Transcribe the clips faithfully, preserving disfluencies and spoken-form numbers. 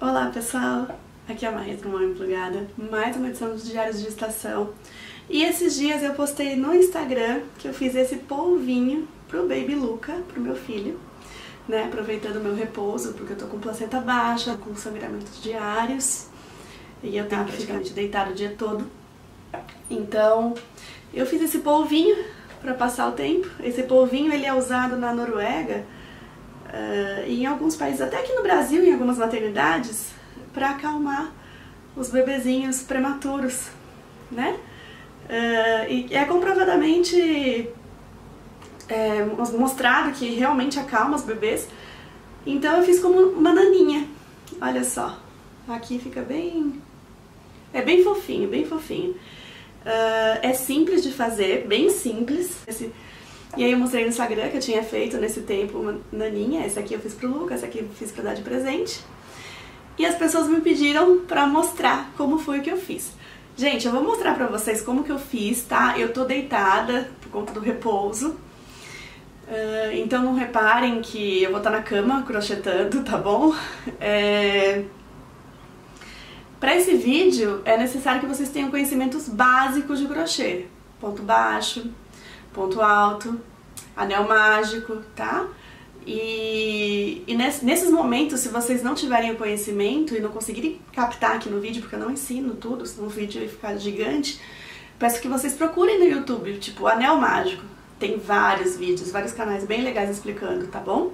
Olá pessoal, aqui é a Maria do Mãe Plugada, mais uma edição dos Diários de Gestação. E esses dias eu postei no Instagram que eu fiz esse polvinho pro Baby Luca, pro meu filho, né, aproveitando o meu repouso, porque eu tô com placenta baixa, com sangramentos diários, e eu tenho praticamente deitado o dia todo. Então, eu fiz esse polvinho para passar o tempo. Esse polvinho ele é usado na Noruega, Uh, e em alguns países, até aqui no Brasil, em algumas maternidades, para acalmar os bebezinhos prematuros, né? Uh, e é comprovadamente é, mostrado que realmente acalma os bebês. Então eu fiz como uma naninha. Olha só, aqui fica bem... é bem fofinho, bem fofinho. Uh, é simples de fazer, bem simples. Esse... E aí eu mostrei no Instagram que eu tinha feito nesse tempo uma naninha. Essa aqui eu fiz pro Lucas, essa aqui eu fiz pra dar de presente. E as pessoas me pediram pra mostrar como foi que eu fiz. Gente, eu vou mostrar pra vocês como que eu fiz, tá? Eu tô deitada por conta do repouso. Uh, então não reparem que eu vou estar na cama crochetando, tá bom? É... Pra esse vídeo é necessário que vocês tenham conhecimentos básicos de crochê. Ponto baixo, ponto alto, anel mágico, tá? E, e nesse, nesses momentos, se vocês não tiverem o conhecimento e não conseguirem captar aqui no vídeo, porque eu não ensino tudo, senão o vídeo vai ficar gigante, peço que vocês procurem no YouTube, tipo, anel mágico. Tem vários vídeos, vários canais bem legais explicando, tá bom?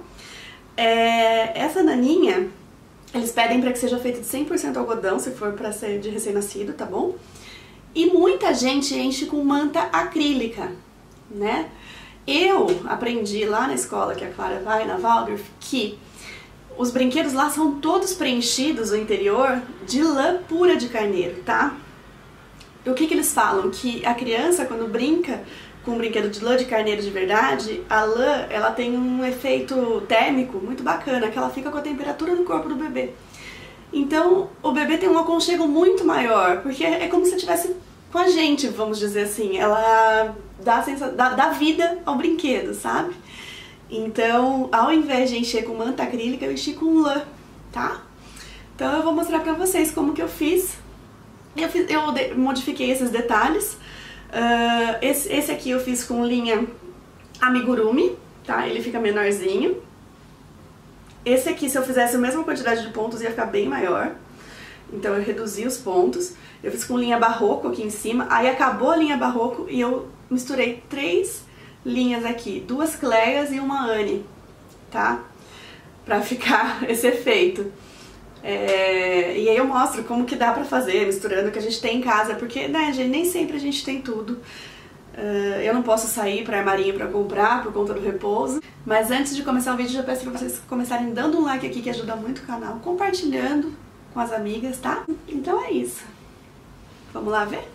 É, essa naninha, eles pedem para que seja feita de cem por cento algodão, se for para ser de recém-nascido, tá bom? E muita gente enche com manta acrílica, né? Eu aprendi lá na escola que a Clara vai, na Waldorf, que os brinquedos lá são todos preenchidos, o interior, de lã pura de carneiro, tá? E o que que eles falam? Que a criança, quando brinca com um brinquedo de lã de carneiro de verdade, a lã, ela tem um efeito térmico muito bacana, que ela fica com a temperatura do corpo do bebê. Então, o bebê tem um aconchego muito maior, porque é como se estivesse com a gente, vamos dizer assim. Ela dá, sensação, dá, dá vida ao brinquedo, sabe? Então, ao invés de encher com manta acrílica, eu enchi com lã, tá? Então eu vou mostrar pra vocês como que eu fiz. Eu, fiz, eu de, modifiquei esses detalhes. Uh, esse, esse aqui eu fiz com linha amigurumi, tá? Ele fica menorzinho. Esse aqui, se eu fizesse a mesma quantidade de pontos, ia ficar bem maior. Então eu reduzi os pontos. Eu fiz com linha barroco aqui em cima, aí acabou a linha barroco e eu misturei três linhas aqui, duas Cleias e uma Anne, tá? Pra ficar esse efeito. É... E aí eu mostro como que dá pra fazer, misturando o que a gente tem em casa, porque, né, gente, nem sempre a gente tem tudo. Uh, eu não posso sair pra armarinho pra comprar por conta do repouso. Mas antes de começar o vídeo, já peço pra vocês começarem dando um like aqui, que ajuda muito o canal, compartilhando com as amigas, tá? Então é isso. Vamos lá ver?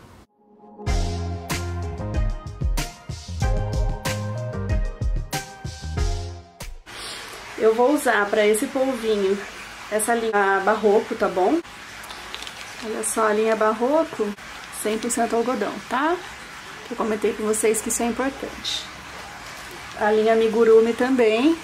Eu vou usar para esse polvinho essa linha barroco, tá bom? Olha só, a linha barroco, cem por cento algodão, tá? Eu comentei com vocês que isso é importante. A linha amigurumi também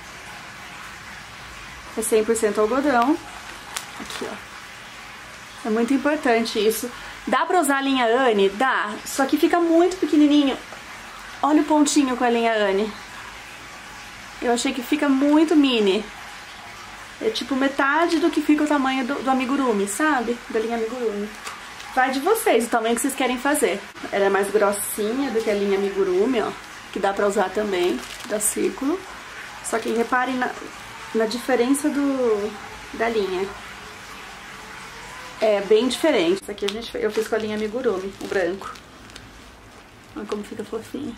é cem por cento algodão. Aqui, ó. É muito importante isso. Dá pra usar a linha Anne? Dá. Só que fica muito pequenininho. Olha o pontinho com a linha Anne. Eu achei que fica muito mini. É tipo metade do que fica o tamanho do, do amigurumi, sabe? Da linha amigurumi. Vai de vocês, o tamanho que vocês querem fazer. Ela é mais grossinha do que a linha amigurumi, ó. Que dá pra usar também, da círculo. Só que reparem na, na diferença do, da linha. É bem diferente. Isso aqui a gente, eu fiz com a linha amigurumi, o branco. Olha como fica fofinho.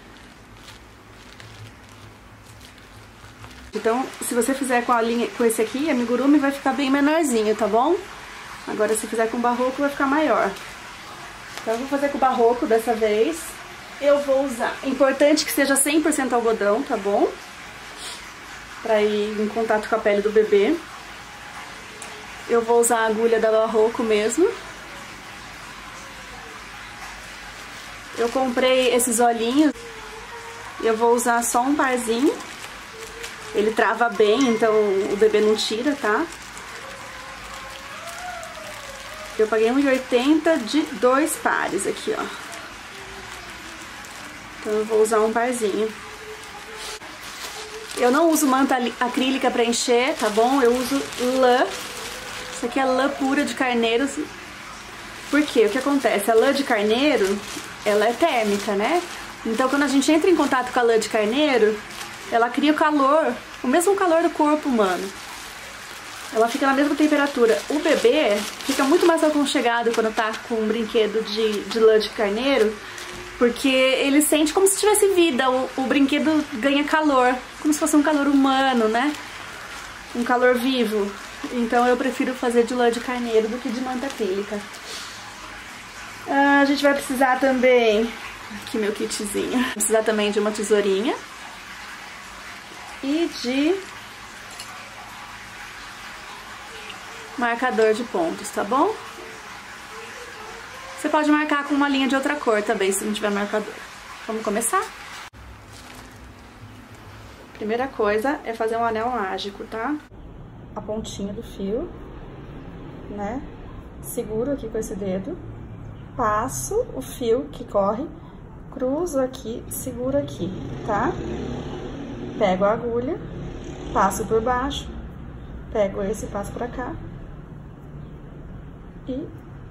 Então, se você fizer com a linha, com esse aqui, amigurumi, vai ficar bem menorzinho, tá bom? Agora, se fizer com barroco, vai ficar maior. Então, eu vou fazer com barroco dessa vez. Eu vou usar. Importante que seja cem por cento algodão, tá bom? Pra ir em contato com a pele do bebê. Eu vou usar a agulha da barroco mesmo. Eu comprei esses olhinhos. Eu vou usar só um parzinho. Ele trava bem, então o bebê não tira, tá? Eu paguei um real e oitenta de dois pares aqui, ó. Então eu vou usar um parzinho. Eu não uso manta acrílica pra encher, tá bom? Eu uso lã. Isso aqui é lã pura de carneiro. Por quê? O que acontece? A lã de carneiro, ela é térmica, né? Então quando a gente entra em contato com a lã de carneiro, ela cria o calor, o mesmo calor do corpo humano. Ela fica na mesma temperatura. O bebê fica muito mais aconchegado quando tá com um brinquedo de, de lã de carneiro, porque ele sente como se tivesse vida, o, o brinquedo ganha calor, como se fosse um calor humano, né? Um calor vivo. Então eu prefiro fazer de lã de carneiro do que de manta acrílica. Ah, a gente vai precisar também, aqui meu kitzinho, vai precisar também de uma tesourinha e de marcador de pontos, tá bom? Você pode marcar com uma linha de outra cor também, se não tiver marcador. Vamos começar? Primeira coisa é fazer um anel mágico, tá? A pontinha do fio, né? Seguro aqui com esse dedo, passo o fio que corre, cruzo aqui, seguro aqui, tá? Pego a agulha, passo por baixo, pego esse, passo pra cá e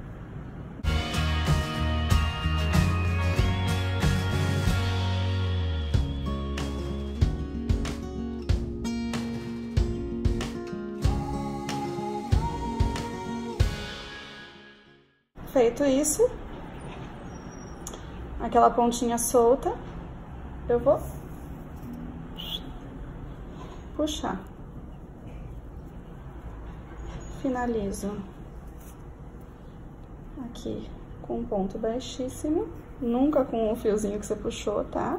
feito isso, aquela pontinha solta, eu vou puxar, finalizo aqui com um ponto baixíssimo, nunca com o fiozinho que você puxou, tá?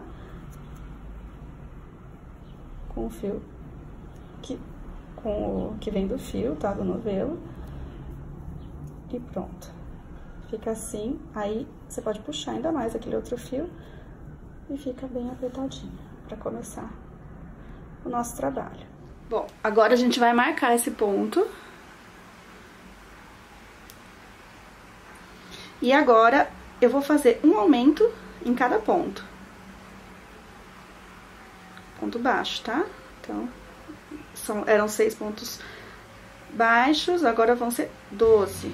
Com o fio que, com o que vem do fio, tá? Do novelo. E pronto. Fica assim, aí você pode puxar ainda mais aquele outro fio e fica bem apertadinho pra começar o nosso trabalho. Bom, agora a gente vai marcar esse ponto. E agora eu vou fazer um aumento em cada ponto. Ponto baixo, tá? Então, são, eram seis pontos baixos, agora vão ser doze.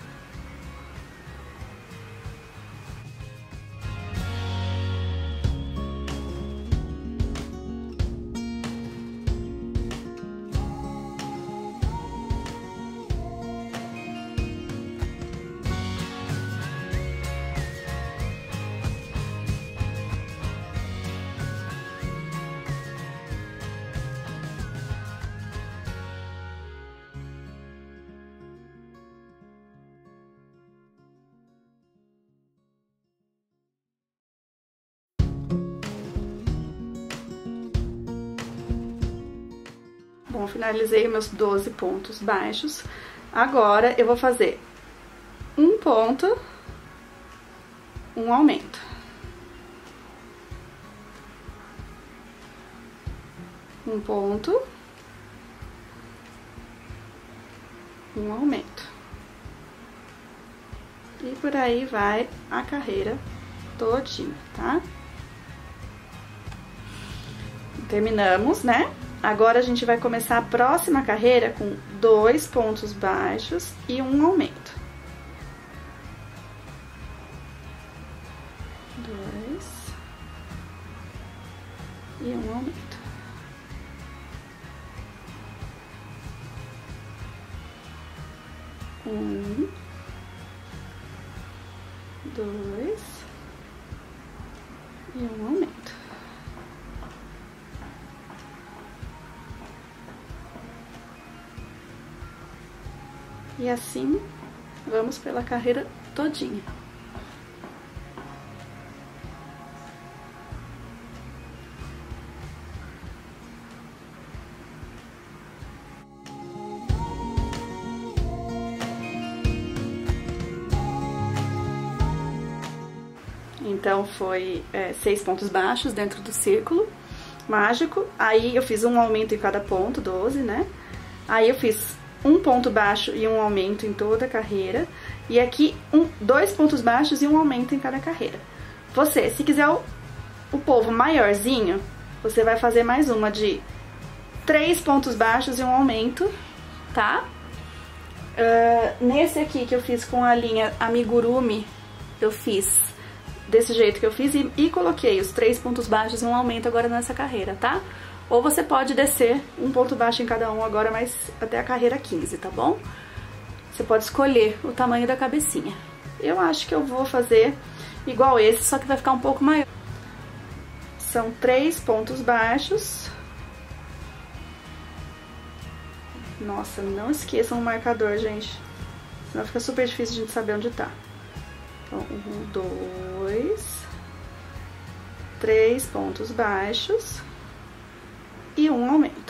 Bom, finalizei meus doze pontos baixos. Agora, eu vou fazer um ponto, um aumento. Um ponto, um aumento. E por aí vai a carreira todinha, tá? Terminamos, né? Agora a gente vai começar a próxima carreira com dois pontos baixos e um aumento. Dois e um aumento. Um, dois e um aumento. E assim, vamos pela carreira todinha. Então, foi é, seis pontos baixos dentro do círculo mágico. Aí, eu fiz um aumento em cada ponto, doze, né? Aí, eu fiz um ponto baixo e um aumento em toda a carreira. E aqui, um, dois pontos baixos e um aumento em cada carreira. Você, se quiser o, o polvo maiorzinho, você vai fazer mais uma de três pontos baixos e um aumento, tá? Uh, nesse aqui que eu fiz com a linha Amigurumi, eu fiz desse jeito que eu fiz e, e coloquei os três pontos baixos e um aumento agora nessa carreira, tá? Ou você pode descer um ponto baixo em cada um agora, mas até a carreira quinze, tá bom? Você pode escolher o tamanho da cabecinha. Eu acho que eu vou fazer igual esse, só que vai ficar um pouco maior. São três pontos baixos. Nossa, não esqueçam o marcador, gente. Senão fica super difícil de a gente saber onde tá. Então, um, dois, três pontos baixos e um aumento.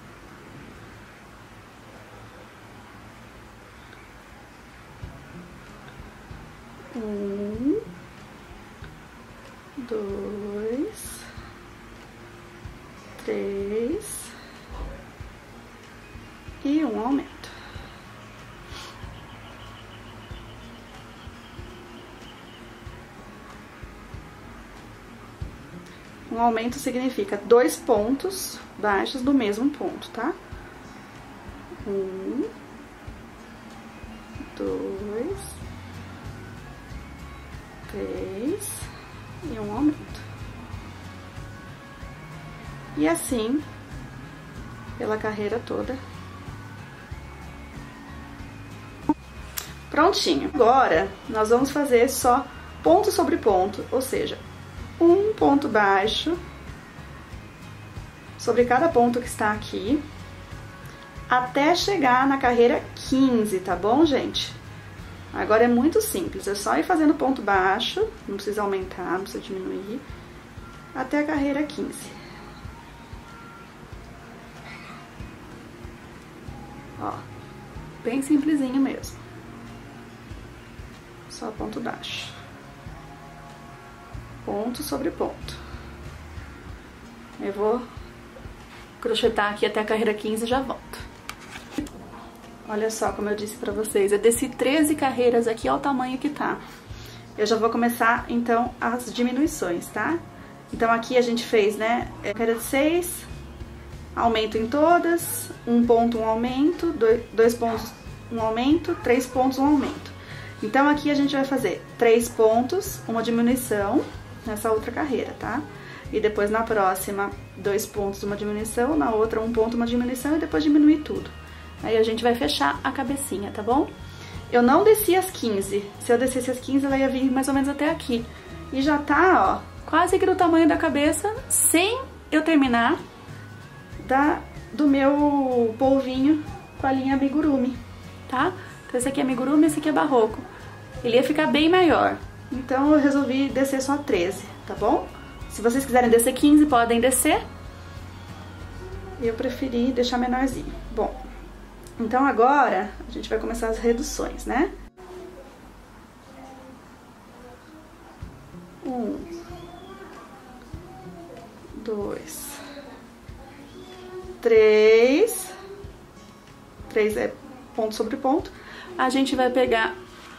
Um, dois, três e um aumento. Um aumento significa dois pontos baixos do mesmo ponto, tá? Um, dois, três e um aumento. E assim, pela carreira toda. Prontinho. Agora, nós vamos fazer só ponto sobre ponto, ou seja, um ponto baixo sobre cada ponto que está aqui, até chegar na carreira quinze, tá bom, gente? Agora é muito simples, é só ir fazendo ponto baixo, não precisa aumentar, não precisa diminuir, até a carreira quinze. Ó, bem simplesinho mesmo. Só ponto baixo. Ponto sobre ponto. Eu vou crochetar aqui até a carreira quinze e já volto. Olha só, como eu disse pra vocês, eu desci treze carreiras aqui, olha o tamanho que tá. Eu já vou começar, então, as diminuições, tá? Então, aqui a gente fez, né, carreira de seis, aumento em todas, um ponto, um aumento, dois, dois pontos, um aumento, três pontos, um aumento. Então, aqui a gente vai fazer três pontos, uma diminuição nessa outra carreira, tá? E depois, na próxima, dois pontos, uma diminuição, na outra, um ponto, uma diminuição e depois diminuir tudo. Aí a gente vai fechar a cabecinha, tá bom? Eu não desci as quinze. Se eu descesse as quinze, ela ia vir mais ou menos até aqui. E já tá, ó, quase que do tamanho da cabeça, sem eu terminar da, do meu polvinho com a linha Amigurumi, tá? Então esse aqui é Amigurumi, esse aqui é Barroco. Ele ia ficar bem maior. Então eu resolvi descer só treze, tá bom? Se vocês quiserem descer quinze, podem descer. Eu preferi deixar menorzinho. Bom, então agora a gente vai começar as reduções, né? Um, dois, três. Três é ponto sobre ponto. A gente vai pegar...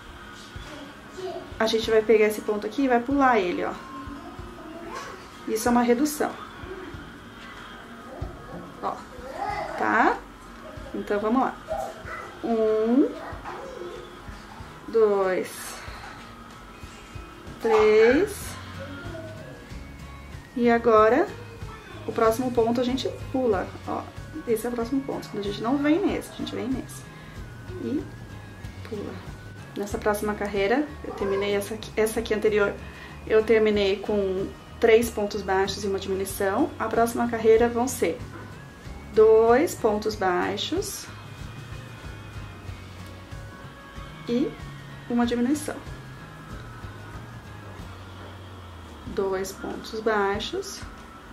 A gente vai pegar esse ponto aqui e vai pular ele, ó. Isso é uma redução. Ó, tá? Então, vamos lá. Um, dois, três. E agora, o próximo ponto a gente pula, ó. Esse é o próximo ponto. A gente não vem nesse, a gente vem nesse. E pula. Nessa próxima carreira, eu terminei essa aqui, essa aqui anterior, eu terminei com três pontos baixos e uma diminuição. A próxima carreira vão ser dois pontos baixos e uma diminuição. Dois pontos baixos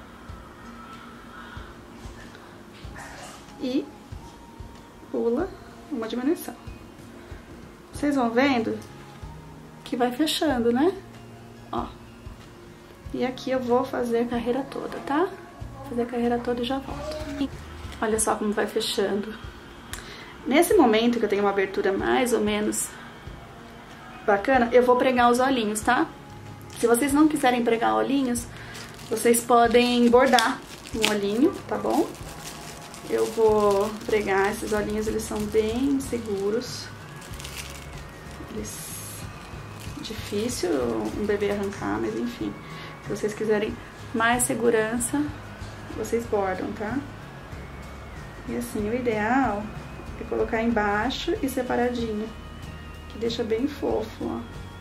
e pula uma diminuição. Vocês vão vendo que vai fechando, né? Ó. E aqui eu vou fazer a carreira toda, tá? Vou fazer a carreira toda e já volto. Olha só como vai fechando. Nesse momento que eu tenho uma abertura mais ou menos bacana, eu vou pregar os olhinhos, tá? Se vocês não quiserem pregar olhinhos, vocês podem bordar um olhinho, tá bom? Eu vou pregar esses olhinhos, eles são bem seguros. Eles... Difícil um bebê arrancar, mas enfim. Se vocês quiserem mais segurança, vocês bordam, tá? E assim, o ideal é colocar embaixo e separadinho, que deixa bem fofo, ó.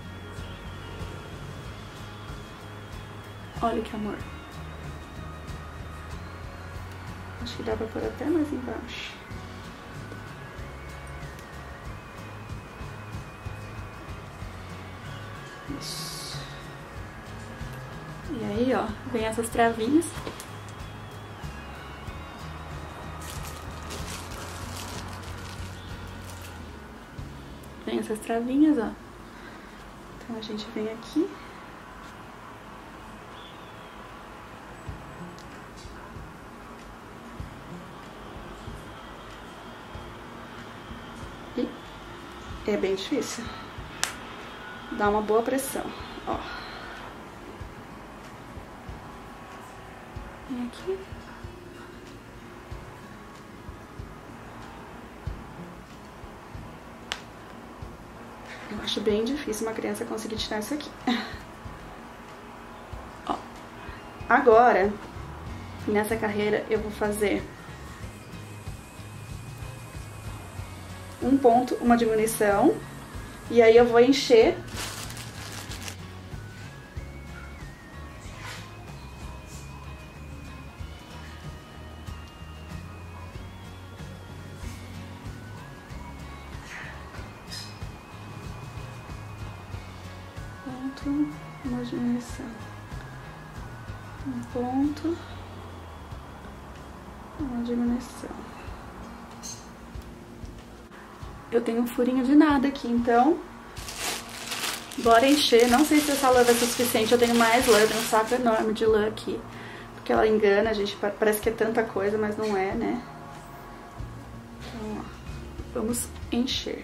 Olha que amor. Acho que dá pra pôr até mais embaixo. Isso. E aí, ó, vem essas travinhas. Vem essas travinhas, ó. Então a gente vem aqui. E é bem difícil. Dá uma boa pressão, ó. Vem aqui. Eu acho bem difícil uma criança conseguir tirar isso aqui. Ó. Agora, nessa carreira, eu vou fazer um ponto, uma diminuição, e aí eu vou encher ponto, uma diminuição, um ponto, uma diminuição. Eu tenho um furinho de nada aqui, então bora encher. Não sei se essa lã vai ser suficiente, eu tenho mais lã, eu tenho um saco enorme de lã aqui, porque ela engana a gente, parece que é tanta coisa, mas não é, né? Então, ó, vamos encher.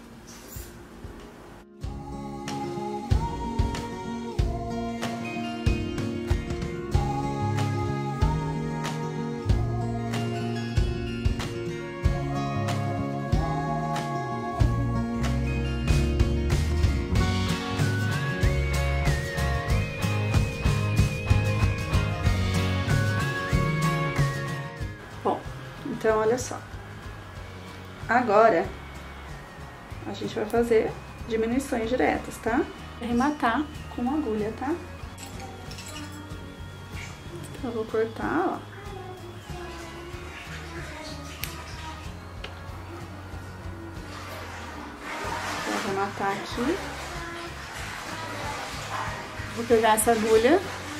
Então, olha só. Agora, a gente vai fazer diminuições diretas, tá? Arrematar com agulha, tá? Então, eu vou cortar, ó. Vou arrematar aqui. Vou pegar essa agulha.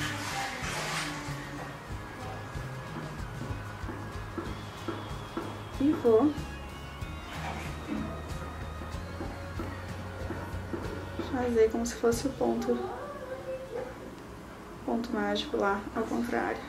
E vou fazer como se fosse o ponto, ponto mágico lá, ao contrário.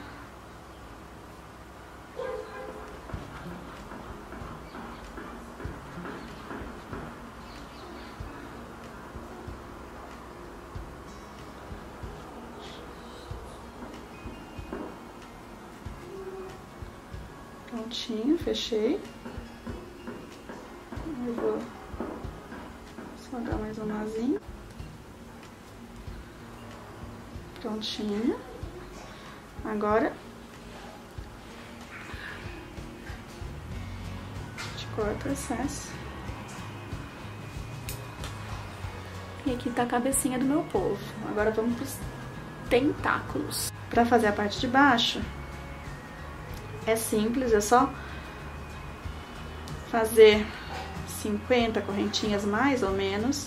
Prontinho, fechei. Eu vou só dar mais um nozinho. Prontinho. Agora, a gente corta o excesso. E aqui tá a cabecinha do meu polvo. Agora vamos pros tentáculos. Pra fazer a parte de baixo, é simples, é só fazer cinquenta correntinhas mais ou menos.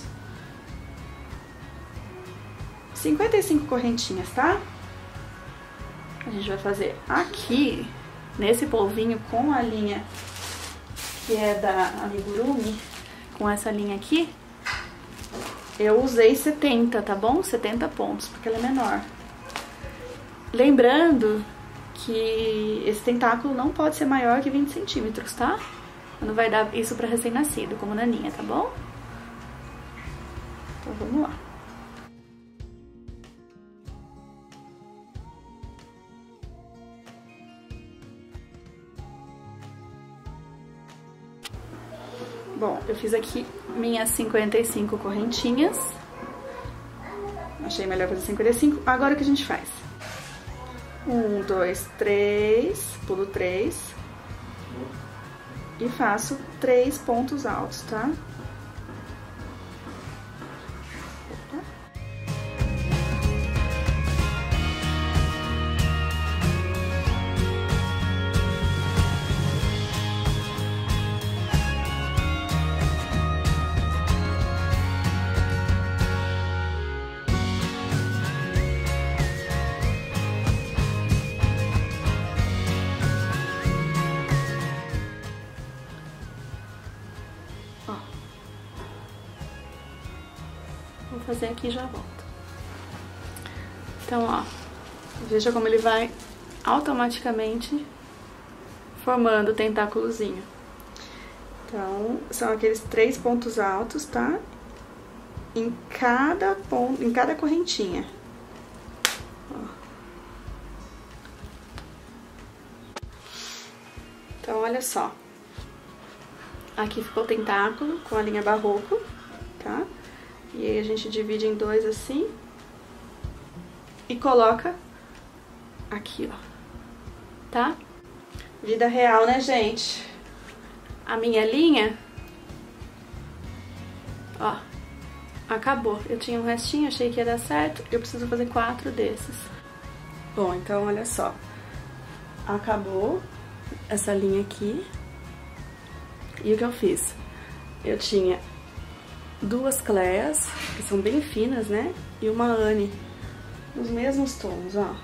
cinquenta e cinco correntinhas, tá? A gente vai fazer aqui, nesse polvinho, com a linha que é da Amigurumi, com essa linha aqui, eu usei setenta, tá bom? setenta pontos, porque ela é menor. Lembrando que esse tentáculo não pode ser maior que vinte centímetros, tá? Não vai dar isso pra recém-nascido, como naninha, tá bom? Então vamos lá. Bom, eu fiz aqui minhas cinquenta e cinco correntinhas. Achei melhor fazer cinquenta e cinco. Agora o que a gente faz? Um, dois, três, pulo três. E faço três pontos altos, tá? Vou fazer aqui e já volto. Então, ó, veja como ele vai automaticamente formando o tentáculozinho. Então, são aqueles três pontos altos, tá? Em cada ponto, em cada correntinha. Ó. Então, olha só. Aqui ficou o tentáculo com a linha barroco, tá? E aí a gente divide em dois assim e coloca aqui, ó, tá? Vida real, né, gente? A minha linha, ó, acabou. Eu tinha um restinho, achei que ia dar certo, eu preciso fazer quatro desses. Bom, então olha só, acabou essa linha aqui. E o que eu fiz? Eu tinha duas Cleas, que são bem finas, né? E uma Anne, nos mesmos tons, ó.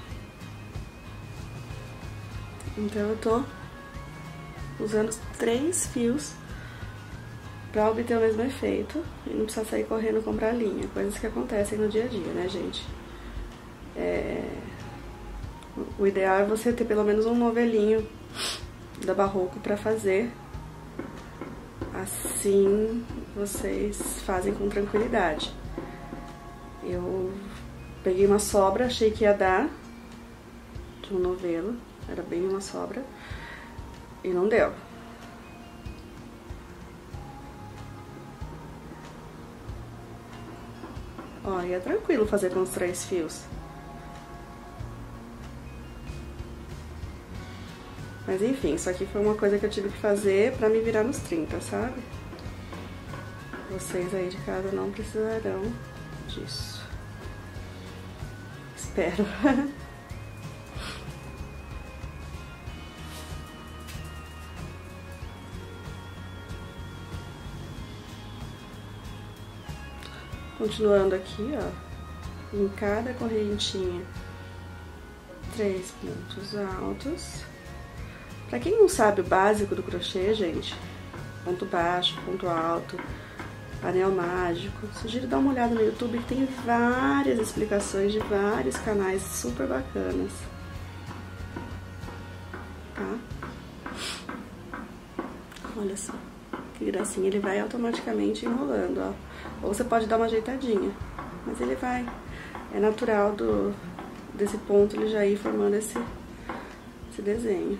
Então eu tô usando três fios pra obter o mesmo efeito e não precisar sair correndo comprar linha, coisas que acontecem no dia a dia, né, gente? É... O ideal é você ter pelo menos um novelinho da Barroco pra fazer. Assim vocês fazem com tranquilidade. Eu peguei uma sobra, achei que ia dar de um novelo, era bem uma sobra, e não deu. Ó, e é tranquilo fazer com os três fios. Mas enfim, isso aqui foi uma coisa que eu tive que fazer pra me virar nos trinta, sabe? Vocês aí de casa não precisarão disso. Espero. Continuando aqui, ó, em cada correntinha, três pontos altos. Pra quem não sabe o básico do crochê, gente, ponto baixo, ponto alto, anel mágico, sugiro dar uma olhada no YouTube, que tem várias explicações de vários canais super bacanas, tá? Olha só, que gracinha, ele vai automaticamente enrolando, ó. Ou você pode dar uma ajeitadinha, mas ele vai, é natural do, desse ponto ele já ir formando esse, esse desenho.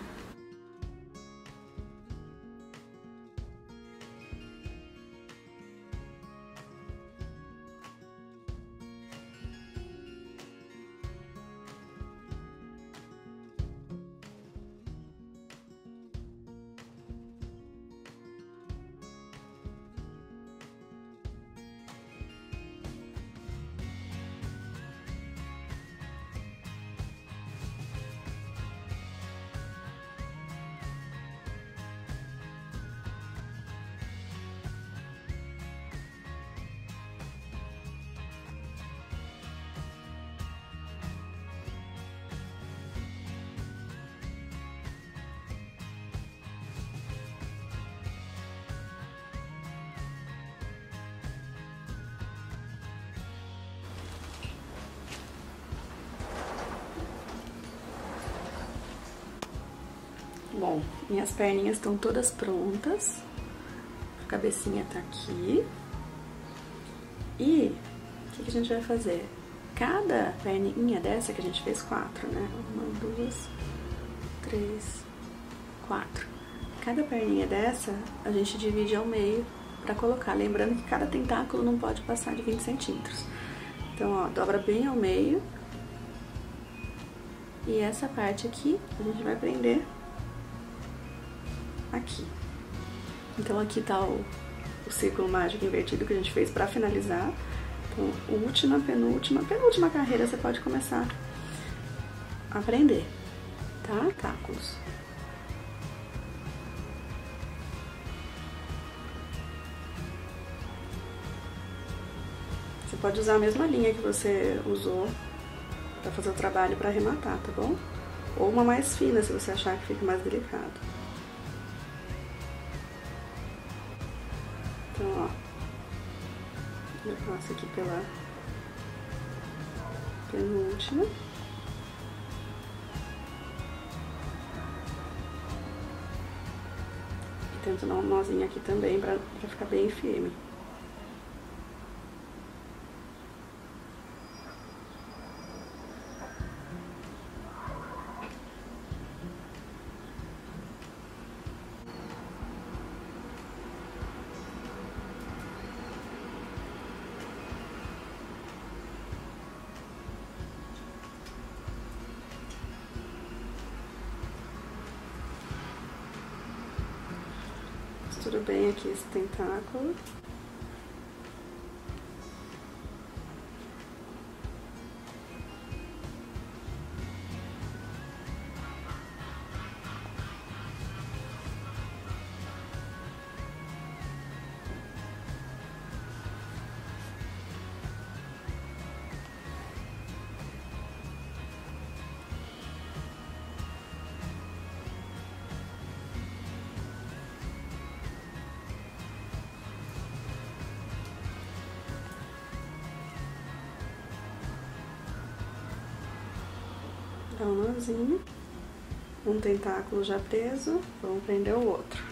Bom, Minhas perninhas estão todas prontas. A cabecinha tá aqui. E o que, que a gente vai fazer? Cada perninha dessa, que a gente fez quatro, né? Uma, duas, três, quatro. Cada perninha dessa, a gente divide ao meio pra colocar. Lembrando que cada tentáculo não pode passar de vinte centímetros. Então, ó, dobra bem ao meio. E essa parte aqui, a gente vai prender aqui. Então, aqui tá o, o círculo mágico invertido que a gente fez pra finalizar. Então, última, penúltima, penúltima carreira você pode começar a prender, tá? Tentáculos. Você pode usar a mesma linha que você usou pra fazer o trabalho pra arrematar, tá bom? Ou uma mais fina, se você achar que fica mais delicado. Então, ó, eu passo aqui pela penúltima. E tento dar um nozinho aqui também pra, pra ficar bem firme. Costuro bem aqui esse tentáculo. Dá um nozinho, um tentáculo já preso, vamos prender o outro.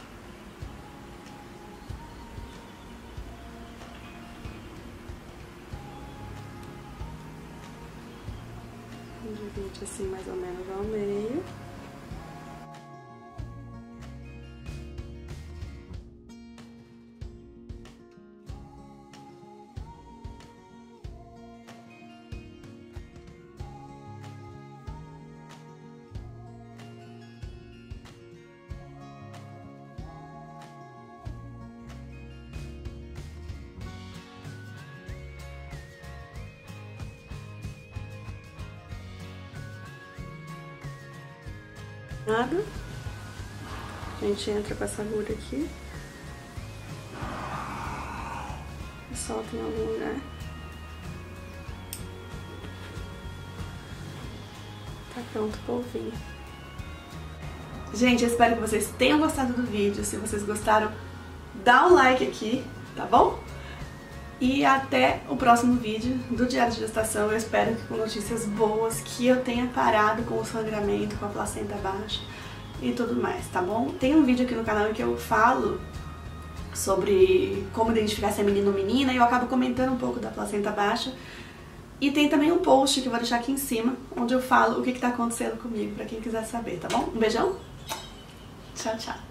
Divide assim mais ou menos ao meio. Nada. A gente entra com essa agulha aqui e solta em algum lugar. Tá pronto o polvinho. Gente, eu espero que vocês tenham gostado do vídeo. Se vocês gostaram, dá um like aqui, tá bom? E até o próximo vídeo do Diário de Gestação. Eu espero que com notícias boas, que eu tenha parado com o sangramento, com a placenta baixa e tudo mais, tá bom? Tem um vídeo aqui no canal em que eu falo sobre como identificar se é menino ou menina e eu acabo comentando um pouco da placenta baixa. E tem também um post que eu vou deixar aqui em cima, onde eu falo o que que tá acontecendo comigo, pra quem quiser saber, tá bom? Um beijão? Tchau, tchau!